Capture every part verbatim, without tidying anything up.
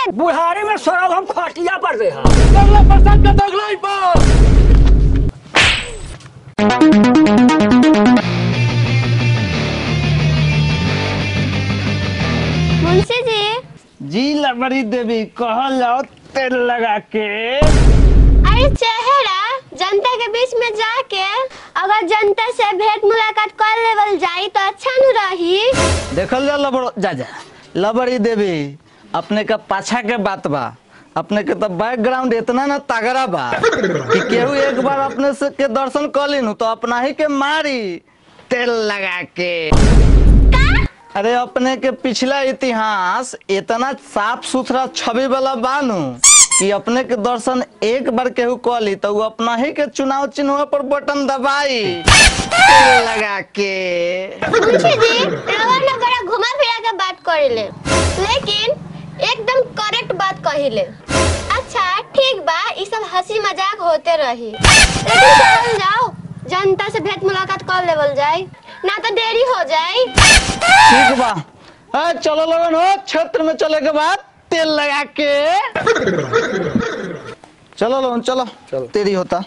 बुढ़ारी में सरब हम खटिया पर दे मुंशी जी जी लबड़ी देवी कहल जाओ तेल लगा के। अरे चेहरा जनता के बीच में जाके अगर जनता से भेंट मुलाकात कर लेवल जाई तो अच्छा न रही। देखल जा लबड़ जा जा लबड़ी देवी अपने का पाछा के बात बा, अपने के तो बैकग्राउंड इतना ना तगड़ा बा कि केहू एक बार अपने से के दर्शन कर लीनु तो अपना ही के मारी तेल लगा के। अरे अपने के पिछला इतिहास इतना साफ सुथरा छवि वाला बानू कि अपने के दर्शन एक बार केहू कर ली तो वो अपना ही के चुनाव चिन्ह पर बटन दबाई तेल लगा के। मुंशी जी रवा न बड़ा घुमा फिरा के बात करिले, लेकिन एकदम करेक्ट बात कहिले। अच्छा ठीक बा, ये सब हंसी मजाक होते रही, लेकिन चल जाओ जनता से भेंट मुलाकात कर लेवल जाए, ना तो देरी हो जाए। ठीक बा, आ, चलो लोगन हो क्षेत्र में चले के बाद तेल लगा के चलो लोगन चलो, चलो तेरी होता।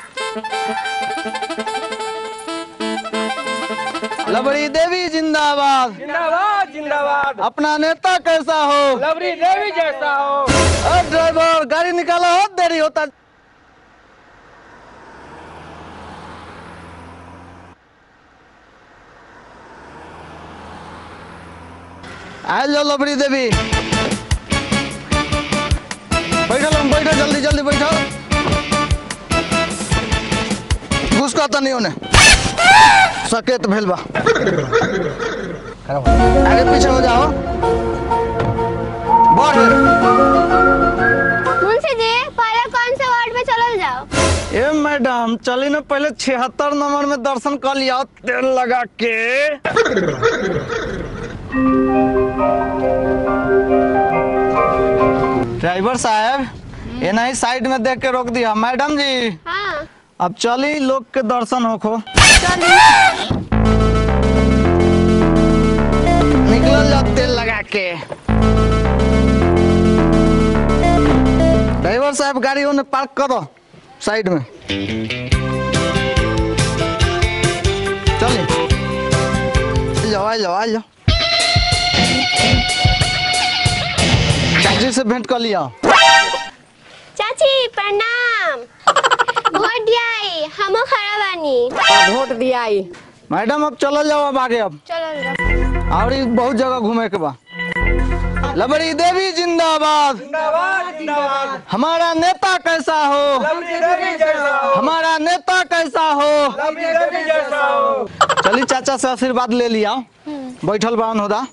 लबड़ी देवी जिंदाबाद जिंदाबाद जिंदाबाद। अपना नेता कैसा हो, लबड़ी देवी जैसा हो। अरे ड्राइवर गाड़ी निकालो हो, देरी होता। आ जाओ लबड़ी देवी, बैठो लोग बैठो, जल्दी जल्दी बैठो। घुसका तो नहीं होने सकेत भेल बा, आगे पीछे हो जाओ। बढ़ मुंशी जी पहले कौन से वार्ड में चलल जाओ? ए मैडम चली ना पहले छिहत्तर नंबर में दर्शन कर लिया तेल लगा के। ड्राइवर साहब ये नहीं साइड में देख के रोक दिया। मैडम जी हाँ अब चली लोग के दर्शन होखो। निकल जाओ तेल लगा के। ड्राइवर साहब गाड़ी उन्हें पार्क करो साइड में। चलिए जाओ आ जाओ आ जाओ। चाची से भेंट कर लिया। चाची प्रणाम। वोट दियाई, हमो खड़ा बानी। वोट दियाई। मैडम अब चलो जाओ, अब आगे अब चलो जाओ। और बहुत जगह घूमे के बा। लबड़ी देवी जिंदाबाद जिंदाबाद जिंदाबाद। हमारा नेता कैसा हो, लबड़ी देवी जैसा हो। हमारा नेता कैसा हो। लबड़ी देवी जैसा हो। चलिए चाचा से आशीर्वाद ले लिया, बैठल बान होदा।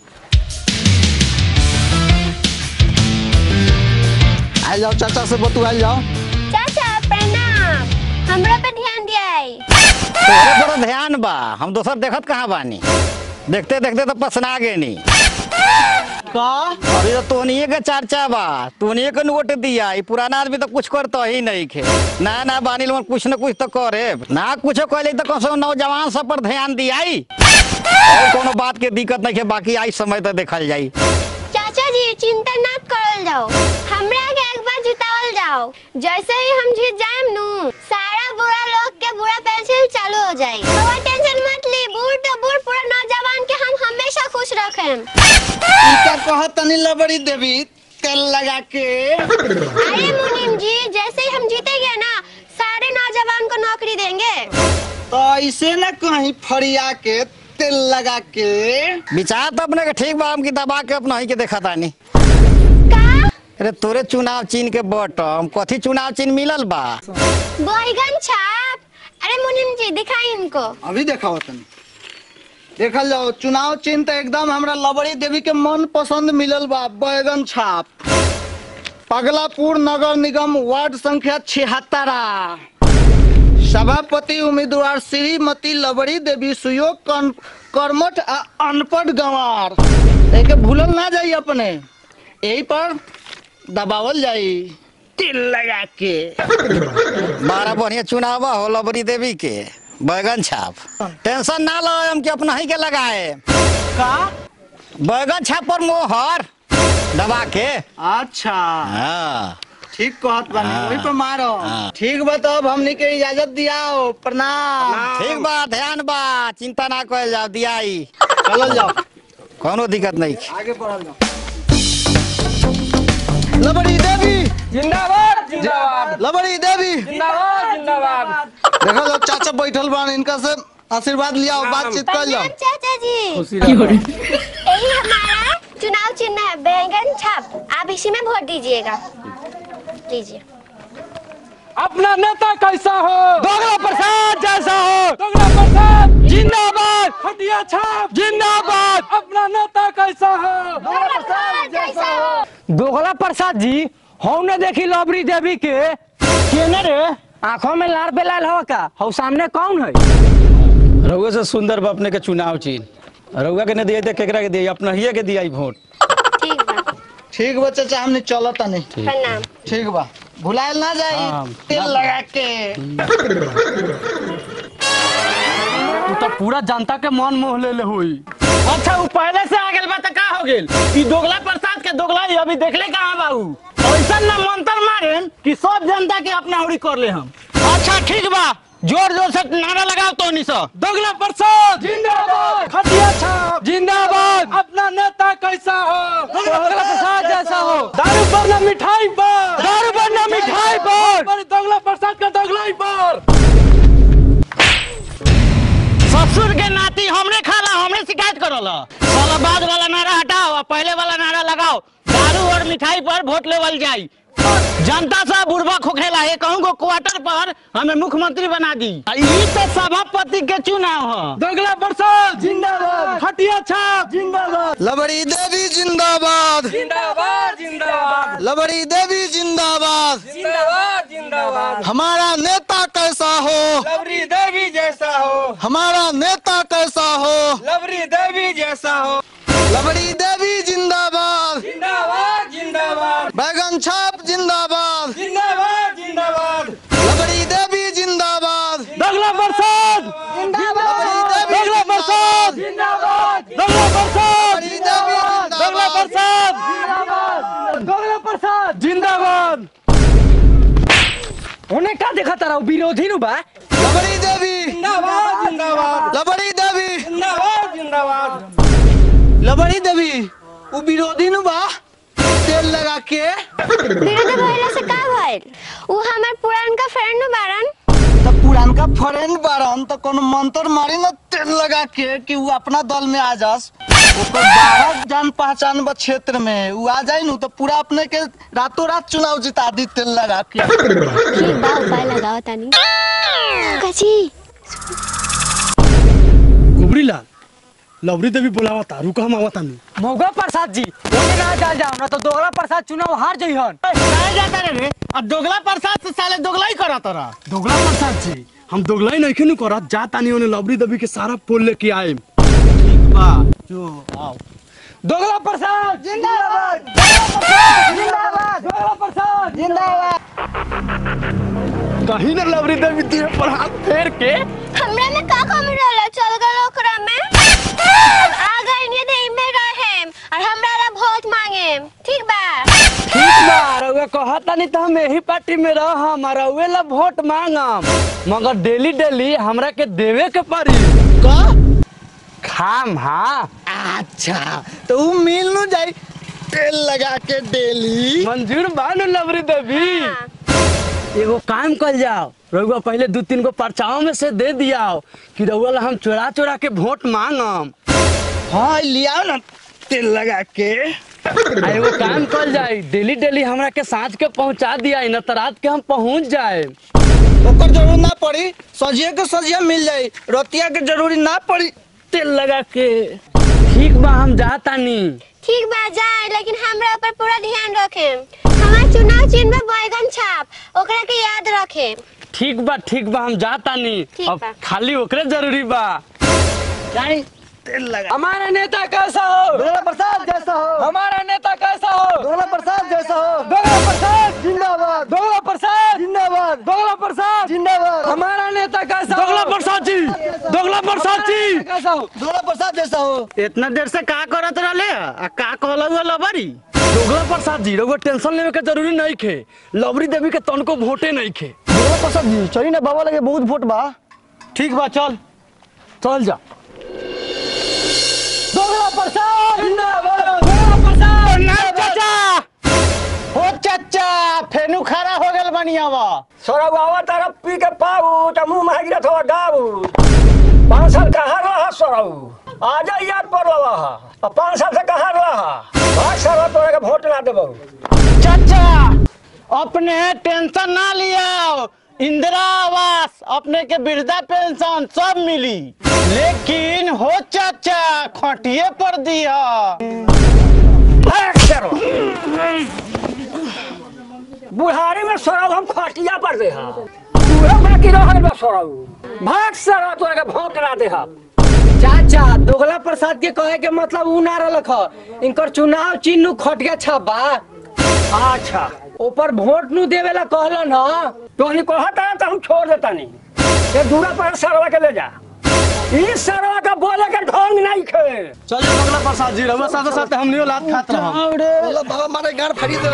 आ जाओ चाचा से बतुआल जाओ। चाचा प्रणाम, हमरा पे ध्यान दियाई। तोहरे पर ध्यान बा, हम दोसर देखत कहाँ बानी। देखते देखते तो पसना गए नी का अभी तो तोनिए के चर्चा बा, तोनिए के नोट दिया। ये पुराना आदमी तो कुछ करता ही नहीं खे। ना ना बानी लोग कुछ न कुछ तो करे ना, कुछ कहले तो कौन नौजवान सब पर ध्यान दियाई। और कोनो बात के दिक्कत नहीं है, बाकी आई समय तो देखल जाई। चाचा जी चिंता ना करल जाओ, हमरा के एक बार जितावल जाओ। जैसे ही हम जीत जाएम नु, सारा बुरा लोग के बुरा पेंसिल चालू हो जाए। तो टेंशन मत ली, बूढ़ तो बूढ़ पूरा नौजवान के हम हमेशा खुश रखें। क्या कहा तनी लबड़ी देवी तेल लगा के। अरे मुनीम जी जैसे ही हम जीतेंगे ना, सारे नौजवान को नौकरी देंगे। तो ऐसे ना कहीं फरिया के तेल लगा के। विचार तो अपने के ठीक बा, हम की दबा के अपना ही के देखा तानी। का अरे तोरे चुनाव चिन्ह के बटम कथी चुनाव चिन्ह मिलल बा? बैगन छाप। अरे मुनीम जी दिखाई इनको। अभी देखा तनी, देखल जाओ चुनाव चिन्ह तो एकदम हमरा लबड़ी देवी के मन पसंद मिलल बा, बैगन छाप। पगलापुर नगर निगम वार्ड संख्या छिहत्तर, सभापति उम्मीदवार श्रीमती लबड़ी देवी, सुयोग कर्मठ अनपढ़ गंवार। देखे भूलल ना जाई, अपने यही पर दबावल जाई तिल लगा के। बड़ा बढ़िया चुनाव हो लबड़ी देवी के, बैगन छाप। टेंशन ना लो, हम के अपना ही के लगाए का बैगन छाप पर मोहर। दबा के। अच्छा हाँ ठीक कहत बानी, हाँ। वही पे मारो। हाँ। ठीक बा, तब हमनी के इजाजत दियाओ। प्रणाम। ठीक बा, ध्यान बा, चिंता ना कर जाओ, दियाई चलो जाओ, कोनो दिक्कत नहीं। आगे बढ़ल जाओ। लबड़ी देवी जिंदाबाद जिंदाबाद लबड़ी देवी। जिंदाबाद जिंदाबाद। देखो लोग चाचा बैठल बान, इनका से आशीर्वाद लिया, बातचीत कर लो। प्रणाम चाचा जी। खुशी यही हमारा चुनाव चिन्ह है, बैंगन छाप। आप इसी में वोट दीजिएगा, लीजिए। अपना नेता कैसा हो? दोगला प्रसाद जैसा हो। दोगला प्रसाद जिंदाबाद। खटिया छाप जिंदाबाद। अपना नेता कैसा हो? दोगला प्रसाद जैसा हो। दोगला प्रसाद जी, हमने देखी लबरी देवी के केने रे आंखों में लार बेलाल हो का? हो सामने कौन है? रउआ से सुंदर बा अपने के चुनाव चिन्ह, रउआ के न दिए थे केकरा के दिए? अपना ही के दिया वोट। ठीक बा, ठीक बा चाचा, हमने चलता नहीं। प्रणाम। ठीक बा, भुलायल ना जाई। हाँ। तेल लगा के। तू तो पूरा जनता के मन मोह ले ले हुई। अच्छा वो पहले से आ गेल बा त का हो गेल? ई दोगला प्रसाद के दोगला ही अभी देखले कहां बाबू? ऐसा ना मंत्र मारे कि सब जनता के अपना उड़ी कर ले हम। अच्छा ठीक बा, जोर जोर से नारा लगाओ तो नहीं सो। दोगला प्रसाद जिंदाबाद। खटिया छाप जिंदाबाद। अपना नेता कैसा हो? दोगला प्रसाद जैसा हो। दारू पर ना मिठाई पर, दारू पर ना मिठाई पर, पर दोगला प्रसाद का दोगला ही पर। ससुर के नाती हमने खाला, हमने शिकायत करोला। साला बाद वाला नारा हटाओ और पहले वाला नारा लगाओ। दारू और मिठाई पर वोट लेवल जाई। जनता सा बुढ़वा खोखेला है, कहूँ को क्वार्टर पर हमें मुख्यमंत्री बना दी। ये तो सभापति के चुनाव है। दोगला प्रसाद जिंदाबाद। खटिया छाप जिंदाबाद। लबड़ी देवी जिंदाबाद। जिंदाबाद जिंदाबाद। लबड़ी देवी जिंदाबाद। जिंदाबाद जिंदाबाद। हमारा नेता कैसा हो? लबरी देवी जैसा हो। हमारा नेता कैसा हो? लबरी देवी जैसा हो। लबड़ी देवी जिंदाबाद। जिंदाबाद जिंदाबाद। बैगन छाप जिंदाबाद। जिंदाबाद जिंदाबाद। लबड़ी देवी जिंदाबाद। दोगला प्रसाद लबड़ी देवी दोगला प्रसाद जिंदाबाद। दोगला प्रसाद लबड़ी देवी दोगला जिंदाबाद। प्रसाद जिंदाबाद। दोगला प्रसाद जिंदाबाद। उन्हें क्या देखा तारा विरोधी नु बा? लबड़ी देवी जिंदाबाद जिंदाबाद। लबड़ी देवी जिंदाबाद जिंदाबाद। लबड़ी देवी वो विरोधी नु बा, तेल लगा के। विरोधी भइला से का भइल? उ हमर पुरान का फ्रेंड बारन। तो पुरान का फ्रेंड बारन तो कोनो मंत्र मारी ना तेल लगा के कि वो अपना दल में आ जास। ओकर बाहर जान पहचान बा क्षेत्र में वो आ जाए नु तो पूरा अपने के रातों रात चुनाव जिता दी तेल लगा के। ठीक बा, उपाय लगाओ तानी। कची गुबरीलाल, लवरी देवी बोलावा था, रुका हम आवता नहीं। मौगा प्रसाद जी ओने ना जा जाओ ना तो दोगला प्रसाद चुनाव हार जइहन। नहीं जाता रे रे, अब दोगला प्रसाद से साले दोगला ही करा तोरा। दोगला प्रसाद जी, हम दोगला ही नहीं क्यों करत, जा तानी ओने लवरी देवी के सारा पोल लेके आए। ठीक बा, जो आओ। दोगला प्रसाद जिंदाबाद। जिंदाबाद। दोगला प्रसाद जिंदाबाद। कहीं ना लवरी देवी दिए पर हाथ फेर के। हमरा में का कमी रहला? चल गए ओकरा में। अब आ गए ने दे में रहे और हमरा ला वोट मांगे। ठीक बा? ठीक बा, रउआ कहता नहीं तो हम यही पार्टी में रहम और रउए ला वोट मांगम, मगर डेली डेली हमरा के देवे के पड़ी। का खाम हाँ अच्छा तो वो मिल नु जाई तेल लगा के डेली। मंजूर बानु लवरी देवी। हाँ। एगो काम कर जाओ, रउआ पहले दो तीन गो पर्चाओं में से दे दियाओ कि रउआ ला हम चोरा चोरा के वोट मांगम। हाँ लिया ना तेल लगा के। आ एगो काम कर जाए, डेली डेली हमरा के साँझ के पहुंचा दिया न तो रात के हम पहुंच जाए। ओकर जरूर ना पड़ी, सजिया के सजिया मिल जाई, रतिया के जरूरी ना पड़ी तेल लगा के। ठीक बा, हम जाता नहीं। ठीक बा जाए, लेकिन हमरा ऊपर पूरा ध्यान रखे। हमार चुनाव चिन्ह में बैगन छाप, ओकरा के याद रखे। ठीक बा ठीक बा, हम जाता नहीं। ठीक अब बा। खाली ओकरे जरूरी बा। जाई तेल लगा। हमारा नेता कैसा हो? दोगला प्रसाद जैसा हो। हमारा नेता कैसा हो? दोगला प्रसाद जैसा हो। दोगला प्रसाद जिंदाबाद। दोगला प्रसाद जिंदाबाद। दोगला प्रसाद जिंदाबाद। हमारा नेता कैसा हो? दोगला प्रसाद जी, दोगला प्रसाद जी। कैसा हो? दोगला प्रसाद जैसा हो। इतना देर से का करत रहले आ का कहलौ लबरी? दोगला प्रसाद जी रउआ टेंशन लेवे के जरूरी नहीं खे। लवरी देवी के तनको वोटे नहीं खे। दोगला प्रसाद जी चली ना, बाबा लगे बहुत वोट बा। ठीक बा, चल चल जा। दोगला प्रसाद जिंदाबाद, दोगला प्रसाद चाचा हो चाचा फेनु खड़ा हो गल बनिया बा। सोरावा तारा पी के पाऊ त मुंह में गिरत हो गाऊ। पाँच साल कहाँ रहा सोराऊ? आजा याद पर लवा हा। पाँच साल से कहाँ रहा? भाग सारा तोरे के वोट ना देबो। चाचा अपने टेंशन ना लिया, इंदिरा आवास अपने के वृद्धा पेंशन सब मिली, लेकिन हो चाचा खटिए पर दिया। बुढ़ारी में सोराऊ हम खटिया पर दे हा। पूरा बाकी रह गइल बा सोराऊ। भाग सारा तोरे के वोट ना दे हा। चाचा दोगला प्रसाद के कहे के मतलब उ ना रहलक ह, इनकर चुनाव चिन्ह खटिया छापा। अच्छा ऊपर वोट नु देवेला कहलन ह। तोहनी कहता त हम छोड़ देता नहीं। ये दूरा पर सरवा के ले जा। इस सरवा का बोले के ढंग नहीं खे। चल जा दोगला प्रसाद जी, रउआ साथ साथ हमनियो लात खात रहा। बोला बाबा मारे गाड़ फड़ी दे।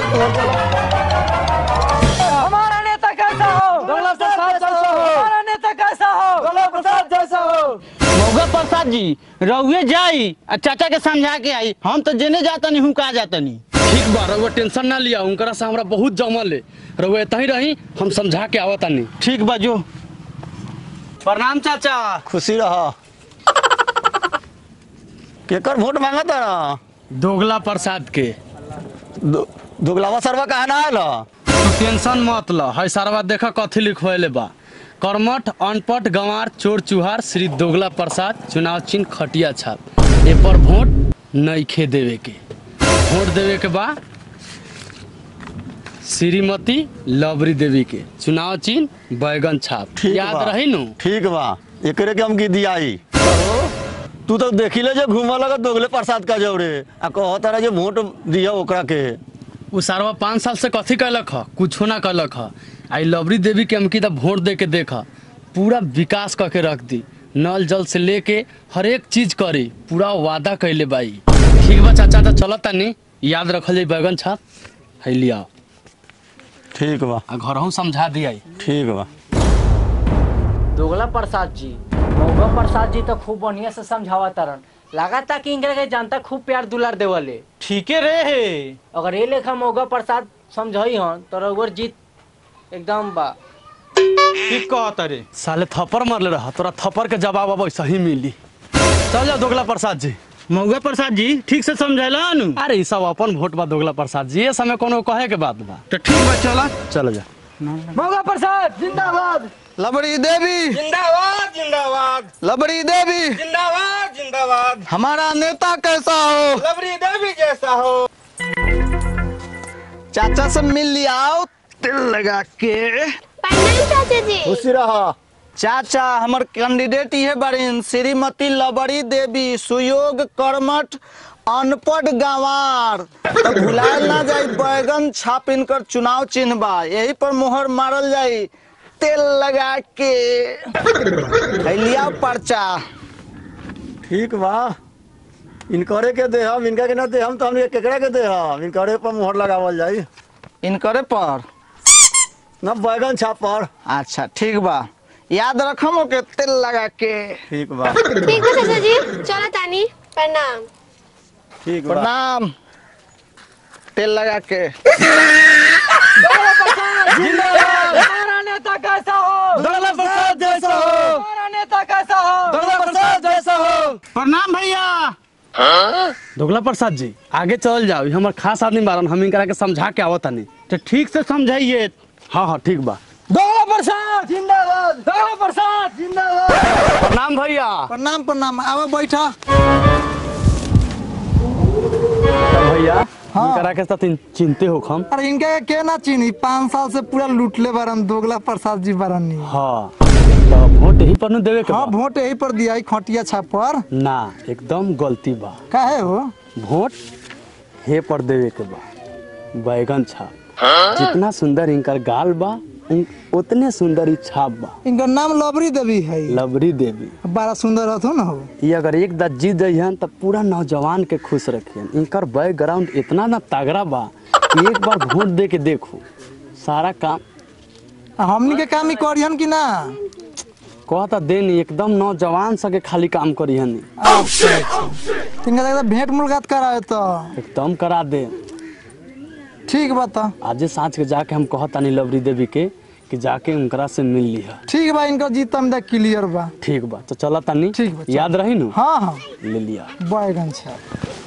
हमारा नेता कैसा हो? दोगला प्रसाद जैसा हो, हमारा नेता कैसा हो? दोगला प्रसाद जैसा हो। मौगा प्रसाद जी रउए जाई आ चाचा के समझा के आई, हम तो जेने जाता नहीं हूँ का जाता नहीं। ठीक बा, रउआ टेंशन ना लिया, उनकरा से हमरा बहुत जमल है। रउआ एतही रही, हम समझा के आवता नहीं। ठीक बा जो। प्रणाम चाचा। खुशी रह। केकर वोट मांगत रहा? दोगला प्रसाद के। दो, दोगलावा सरवा कहाँ ना आयल? तू टेंशन मत ल, है सारा देखा कथी लिखवाइले बा। कर्मठ अनपढ़ गंवार चोर चुहार श्री दोगला प्रसाद चुनाव चिन्ह खटिया छाप। ए पर वोट नइखे देवे के, वोट देवे के बा श्रीमती लवरी देवी के चुनाव चिन्ह बैगन छाप। याद रही नु? ठीक बा, एकरे के हम की दियाई। तू तो देखी ले जो घूमा लगा दोगले प्रसाद का जौरे आ कहो तारा जो वोट दिया ओकरा के। उ सारवा पाँच साल से कथी कैलक ह? कुछो ना कैलक ह। आई लवरी देवी के हम की वोट दे के देखा, पूरा विकास करके रख दी। नल जल से लेके हर एक चीज करी, पूरा वादा कैले बाई। ठीक बा चाचा, तो चलता नहीं, याद रखल जाई बैगन छाप है लिया। ठीक बा, आ घर हूँ समझा दिया। ठीक बा। दोगला प्रसाद जी मौगा प्रसाद जी तो खूब बढ़िया से समझावा तरन, लगाता कि इनकरा के जनता खूब प्यार दुलार देवले। ठीके रे, अगर ये लेखा मौगा प्रसाद समझाई हन तो रउर जीत एकदम बा। ठीक कहत रे। साले थप्पड़ मारले रहा, तोरा थप्पड़ के जवाब अब सही मिली। चल जा दोगला प्रसाद जी। मौगा प्रसाद जी ठीक से समझैला नु? अरे ई सब अपन वोट बा दोगला प्रसाद जी, ये समय कोनो कहे के बात बा। तो ठीक बा, चला चल जा। मौगा प्रसाद जिंदाबाद। लबड़ी देवी जिंदाबाद जिंदाबाद लबड़ी देवी जिंदाबाद जिंदाबाद। हमारा नेता कैसा हो? लवरी देवी जैसा हो। चाचा से मिल लिया, तिल लगा के। प्रणाम चाचा जी। खुशी रह। चाचा हमर कैंडिडेट ये बड़ीन श्रीमती लबड़ी देवी, सुयोग कर्मठ अनपढ़ गंवार। तो भुलायल ना जाई बैगन छाप इनकर चुनाव चिन्ह बा, यही पर मोहर मारल जाई तेल लगा के। लिया पर्चा। ठीक बा, इनकरे के दे हम, इनका के ना दे हम, तो हम केकरा के दे हम। इनकरे पर मोहर लगावल जाई। इनकरे पर ना बैगन छाप पर। अच्छा ठीक बा, याद रखम के तेल लगा के। ठीक बा, ठीक बा चाचा जी, चलो तानी। प्रणाम। ठीक बा। प्रणाम। तेल लगा के। हमारा नेता कैसा हो? दोगला प्रसाद जैसा हो, हमारा नेता कैसा हो? दोगला प्रसाद जैसा हो। प्रणाम भैया। दोगला प्रसाद जी आगे चल जाओ, हमार खास आदमी बारन, हम इनकरा के समझा के आवता नहीं। तो ठीक से समझाइए। हाँ हाँ ठीक बा। दोगला प्रसाद जिंदाबाद। दोगला प्रसाद जिंदाबाद। प्रणाम भैया। प्रणाम प्रणाम, आवा बैठा। भैया इनकरा के साथ चिंते हो हम। अरे इनका के ना चीनी, पाँच साल से पूरा लूटले बारन दोगला प्रसाद जी बारन। हाँ तो वोट यही पर न देवे के हाँ बा? वोट यही पर दिया खटिया छाप पर। ना एकदम गलती बा। काहे हो? वोट हे पर देवे के बा बैगन छाप। जितना सुंदर इनकर गाल बा उतने सुंदर ही छाप बा। इनका नाम लवरी देवी है। लवरी देवी बड़ा सुंदर हथो ना हो। ये अगर एक दा जीत जइहन तो पूरा नौजवान के खुश रखियन। इनकर बैकग्राउंड इतना ना तगड़ा बा कि एक बार वोट दे के देखो सारा काम हमनी के काम ही करियन कि ना। कहता देनी एकदम नौजवान सके खाली काम करिहन। इनका लगता भेंट मुलाकात कराए तो एकदम करा दे। ठीक बता आज सांझ के जाके हम कहतानी लवरी देवी के कि जाके उनकरा से मिल लिया। ठीक बा इनका जीत हम देख क्लियर बा। ठीक बा तो चला तानी। ठीक बा याद रही नु। हाँ हाँ ले लिया बैगन छा।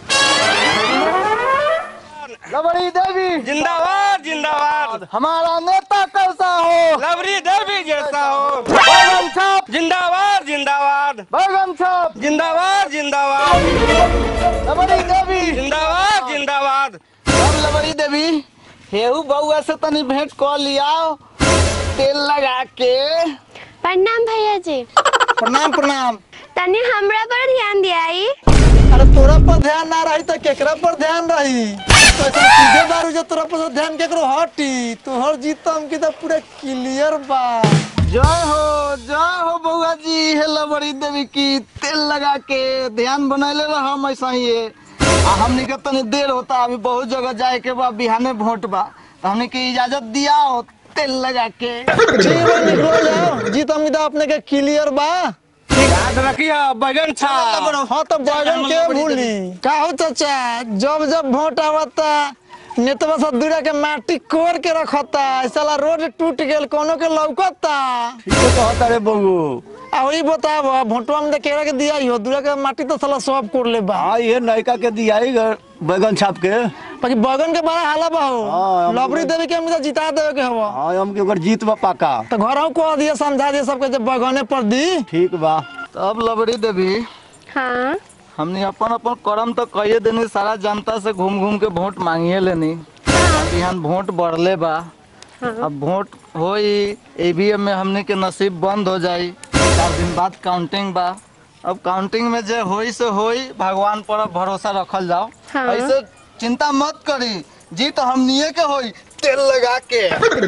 लवरी देवी जिंदाबाद जिंदाबाद। हमारा नेता कैसा हो। लवरी देवी जैसा हो। बैगन छाप जिंदाबाद जिंदाबाद। बैगन छाप जिंदाबाद जिंदाबाद। लवरी देवी जिंदाबाद जिंदाबाद। अब लवरी देवी हेऊ बउआ से तनी भेंट कर लिया तेल लगा के। प्रणाम भैया जी। प्रणाम प्रणाम। तनी हमरा पर ध्यान दियाई। अरे तोरा पर ध्यान ना रही तो केकरा पर ध्यान रही। तो ऐसा सीधे बारू जो तोरा पर ध्यान केकरो हटी तो हर जीत तो हमके तो पूरा क्लियर बा। जय हो जय हो बउआ जी। हे लवरी देवी की तेल लगा के ध्यान बनैले रह हम ऐसा ही है। आ हमनी के तनी देर होता अभी बहुत जगह जाए के बा बिहाने वोट बा तो हमनी के इजाजत दिया हो तेल लगा के। ठीक बा निकल जाओ जीत हम तो अपने के क्लियर बा। याद रखिए बैगन छा। हाँ तो बैगन के भूली का हो चाचा जब जब वोट आवता नेतवा सब दूरा के माटी कोड़ के रखता साला रोड टूट गेल कोनो के लौकता। ठीक है कहता रे बउओ। आ वही बताब भोटवा में केरा के दिया हो दूरा के माटी तो साला सब कोड़ ले बा। हाँ ये नयका के दिया ही बैगन छाप के। बाकी बैगन के बड़ा हाला बा हो। हाँ, लवरी देवी के हम जिता देवे के हवा। हाँ हम के ओकर जीत बा पाका। तो घर को दिया समझा दिया सबके जब बैगने पर दी। ठीक बा तब लवरी देवी हाँ हमने अपन अपन करम तो कहिए देनी सारा जनता से घूम घूम के वोट मांगिए लेनी। बिहान वोट बढ़ले बा। अब वोट होई ईवीएम में हमने के नसीब बंद हो जाई। चार दिन बाद काउंटिंग बा। अब काउंटिंग में जे होई से होई भगवान पर भरोसा रखल जाओ। हाँ। ऐसे चिंता मत करी जीत हमनिए के होई तेल लगा के।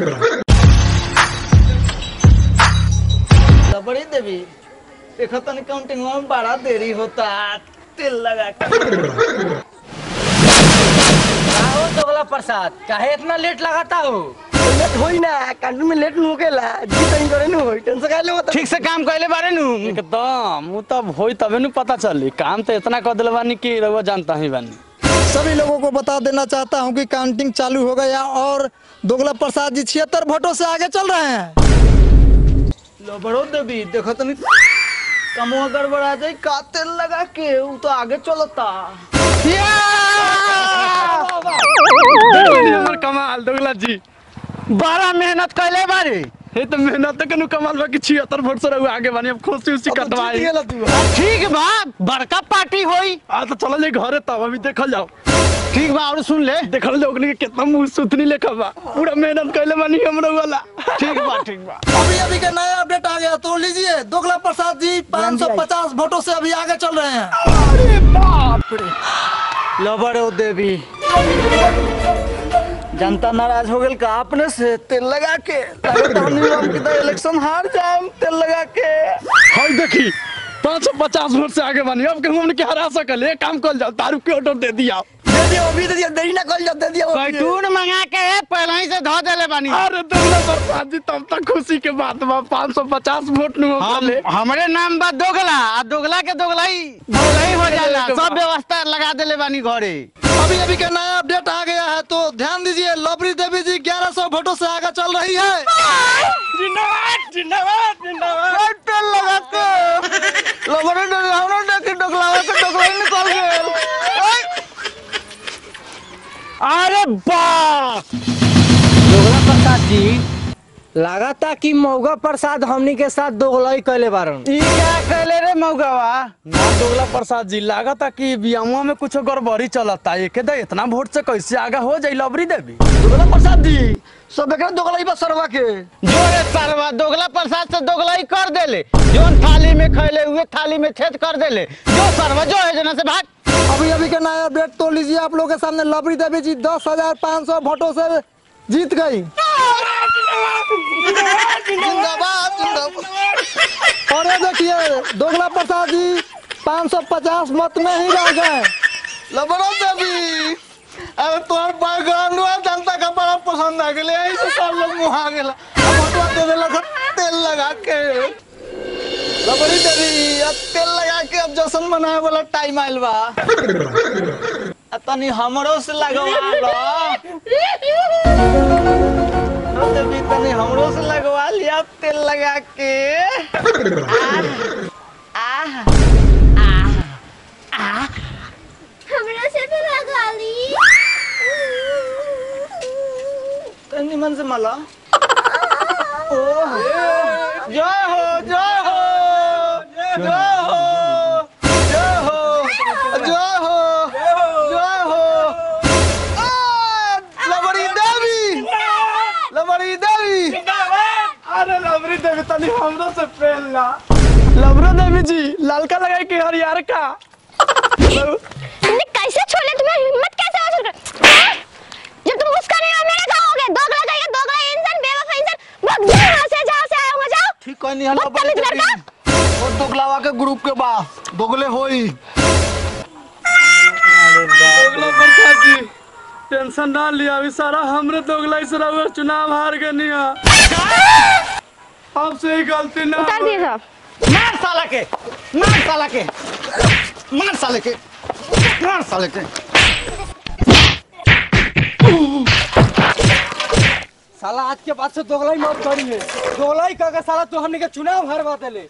लवरी देवी देखो तनी काउंटिंग में बड़ा देरी होता तेल लगा के। आओ दोगला प्रसाद काहे इतना लेट लगाता हो। लेट होई ना कांटून में लेट हो गेला जीत इन करे नु होई टेंशन काहे ले होता। ठीक से काम कैले बारे नु एकदम वो तब होई तबे नु पता चली। काम तो इतना कर दिल बानी कि रउआ जानता ही बानी। सभी लोगों को बता देना चाहता हूं कि काउंटिंग चालू हो गया और दोगला प्रसाद जी छिहत्तर वोटों से आगे चल रहे हैं। लवरो देवी देखो तनी कमवा गड़बड़ा जाए का तेल लगा के वो तो आगे चलता। हमर कमाल दोगला जी बड़ा मेहनत कैले बारे। हे तो मेहनत के नु कमाल बा कि छिहत्तर वोट से रउआ आगे बानी। अब खुशी उसी कटवाई ठीक बा बड़का पार्टी होई। आ तो चलो ले घरे तब अभी देखल जाओ। ठीक बा और सुन ले देखल लोग के कितना मुंह सुथनी लेखा बा पूरा मेहनत कैले बानी हमरा वाला। ठीक बा ठीक बा। अभी अभी का नया अपडेट आ गया तो लीजिए दोगला प्रसाद जी पाँच सौ पचास वोटों से अभी आगे चल रहे हैं। अरे बाप रे लवरो देवी जनता नाराज हो गई का अपने से तेल लगा के लगता हम कितना इलेक्शन हार जाए तेल लगा के। हाय देखी पाँच सौ पचास वोट से आगे बानी। अब हमने के हरा सकल एक काम कर जाओ दारू के ऑर्डर दे दिया दे दियो अभी दे दियो देरी ना कर जा दे दियो। बैटून मंगा के पहले ही से धो देले बानी। अरे दोगला प्रसाद जी तब तक खुशी के बात बा पाँच सौ पचास वोट नु हम हमरे नाम बा दोगला आ दोगला के दोगला ही दोगला ही हो जाला। सब व्यवस्था लगा देले बानी घरे। अभी अभी का नया अपडेट आ गया है तो ध्यान दीजिए लवरी देवी जी ग्यारह सौ वोटों से आगे चल रही है। जिंदाबाद जिंदाबाद जिंदाबाद। तेल लगा के लवरो देवी हमरो देख डोगला के डोगला ही निकल गए। अरे बाप दोगला प्रसाद जी लगाता कि मौगा प्रसाद हमनी के साथ दोगलाई कैले बारन। ई क्या कहले रे मौगावा ना दोगला प्रसाद जी लागता कि बियामुआ में कुछ गड़बड़ी चलता। एके दे इतना वोट से कैसे आगे हो जाई लवरी देवी। दोगला प्रसाद जी सब एकरा दोगला ही बा सरवा के। जो रे सरवा दोगला प्रसाद से दोगलाई कर देले। जोन थाली में खैले हुए थाली में छेद कर देले। जो सरवा जो है जना से भाग। अभी अभी का नया अपडेट तो लीजिए आप लोगों के सामने लवरी देवी जी दस हजार पाँच सौ वोटों से जीत गई। जिंदाबाद जिंदाबाद। और ये देखिए दोगला प्रसाद जी पाँच सौ पचास मत में ही रह गए। लबड़ा देवी अरे तोहर बैकग्राउंड हुआ जनता का बड़ा पसंद आ गया यही से सब लोग मुहा गेला फोटो दे देला तेल लगा के लबड़ी देवी अब तेल लगा के अब जश्न मनाए वाला टाइम आइल बा तनी हमरो से लगवा लो देवी तनी हमरो से लगवा लिया तेल लगा के आह आह आह हमरा से तो लगा ली। तनी मन से मला ओह जय हो जय हो जय हो जय हो जय हो जय हो आ, लबड़ी देवी लबड़ी देवी अरे लवरी देवी तनी हमरो से प्रेम ला। लवरो देवी जी लालका लगाई के हरियर का तुमने कैसे छोड़े, तुम्हें हिम्मत कैसे हो सकता है? जब तुम उसका नहीं हो मेरा खाओगे। दोगला कहेगा दोगला इंसान बेवफा इंसान भाग जाओ यहाँ से, जहाँ से आए हो जाओ। ठीक कोई नहीं हल्ला बड़ी देवी और दोगलावा के ग्रुप के बा दोगले होई। दोगला प्रसाद जी टेंशन ना लिया, अभी सारा हमरे दोगला इस रउआ चुनाव हार गए नहीं अब से ही गलती ना उतार दिए साहब। मार साला के मार साला के मार साले के मार साले के साला आज के बाद से दोगला ही मत करिए। दोगला ही कह साला तो हमने के चुनाव हरवा देले।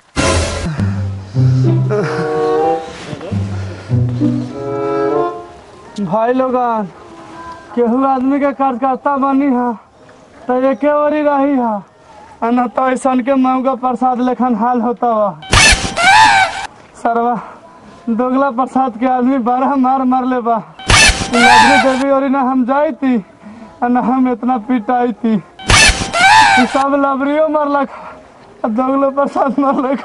भाई लोगन केहू आदमी के कार्यकर्ता बनी है तो एके ओरी रही है न तो ऐसा के मऊगा प्रसाद लेखन हाल होता हुआ सरवा दोगला प्रसाद के आदमी बारह मार मार ले बा लवरी देवी और ना हम जाई थी न हम इतना पिटाई थी सब लवरियो मरलक दोगला प्रसाद मरलक।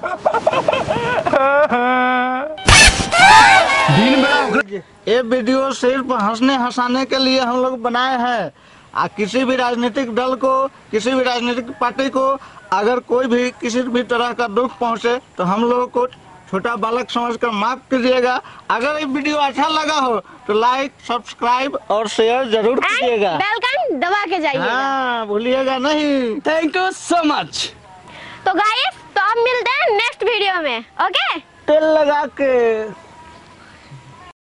दिन बेला ये वीडियो सिर्फ हंसने हंसाने के लिए हम लोग बनाए हैं। आ किसी भी राजनीतिक दल को किसी भी राजनीतिक पार्टी को अगर कोई भी किसी भी तरह का दुख पहुंचे तो हम लोगों को छोटा बालक समझकर माफ कीजिएगा। अगर ये वीडियो अच्छा लगा हो तो लाइक सब्सक्राइब और शेयर जरूर कीजिएगा। बेल का दबा के जाइएगा। हाँ भूलिएगा नहीं। Thank you so much. तो गाइस तो अब मिलते हैं नेक्स्ट वीडियो में। ओके तेल लगा के।